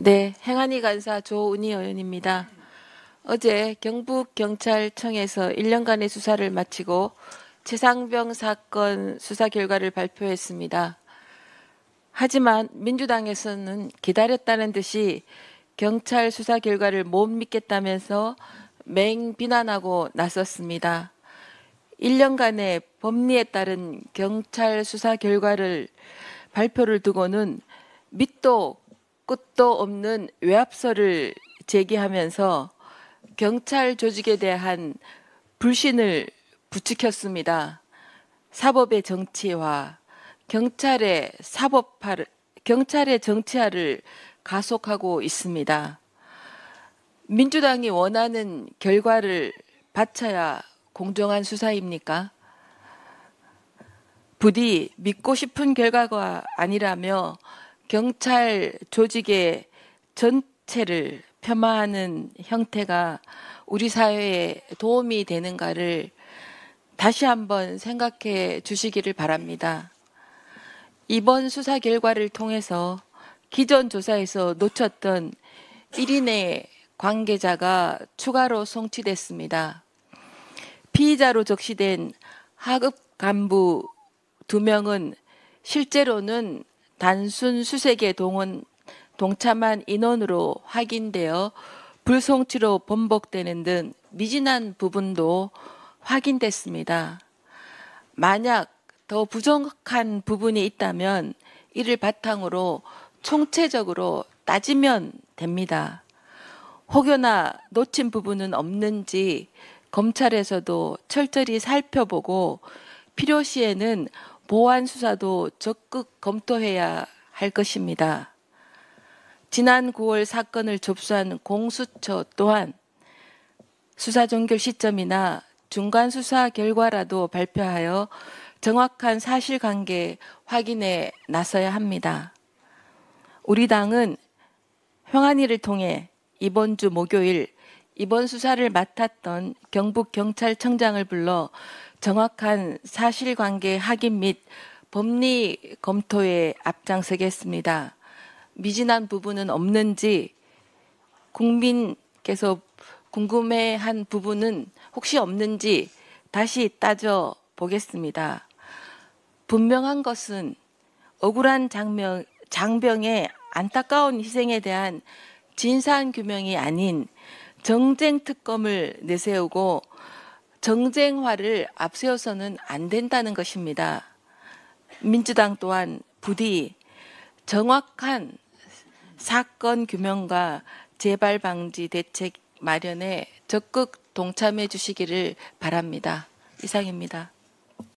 네, 행안위 간사 조은희 의원입니다. 어제 경북경찰청에서 1년간의 수사를 마치고 최상병 사건 수사 결과를 발표했습니다. 하지만 민주당에서는 기다렸다는 듯이 경찰 수사 결과를 못 믿겠다면서 맹비난하고 나섰습니다. 1년간의 법리에 따른 경찰 수사 결과를 발표를 두고는 밑도 끝도 없는 외압설을 제기하면서 경찰 조직에 대한 불신을 부추겼습니다. 사법의 정치화, 경찰의 정치화를 가속하고 있습니다. 민주당이 원하는 결과를 바쳐야 공정한 수사입니까? 부디 믿고 싶은 결과가 아니라며 경찰 조직의 전체를 폄하하는 형태가 우리 사회에 도움이 되는가를 다시 한번 생각해 주시기를 바랍니다. 이번 수사 결과를 통해서 기존 조사에서 놓쳤던 1인의 관계자가 추가로 송치됐습니다. 피의자로 적시된 하급 간부 2명은 실제로는 단순 수색에 동참한 인원으로 확인되어 불송치로 번복되는 등 미진한 부분도 확인됐습니다. 만약 더 부족한 부분이 있다면 이를 바탕으로 총체적으로 따지면 됩니다. 혹여나 놓친 부분은 없는지 검찰에서도 철저히 살펴보고 필요시에는 보완 수사도 적극 검토해야 할 것입니다. 지난 9월 사건을 접수한 공수처 또한 수사 종결 시점이나 중간 수사 결과라도 발표하여 정확한 사실관계 확인에 나서야 합니다. 우리 당은 행안위를 통해 이번 주 목요일 이번 수사를 맡았던 경북경찰청장을 불러 정확한 사실관계 확인 및 법리 검토에 앞장서겠습니다. 미진한 부분은 없는지 국민께서 궁금해한 부분은 혹시 없는지 다시 따져 보겠습니다. 분명한 것은 억울한 장병의 안타까운 희생에 대한 진상규명이 아닌 정쟁특검을 내세우고 정쟁화를 앞세워서는 안 된다는 것입니다. 민주당 또한 부디 정확한 사건 규명과 재발 방지 대책 마련에 적극 동참해 주시기를 바랍니다. 이상입니다.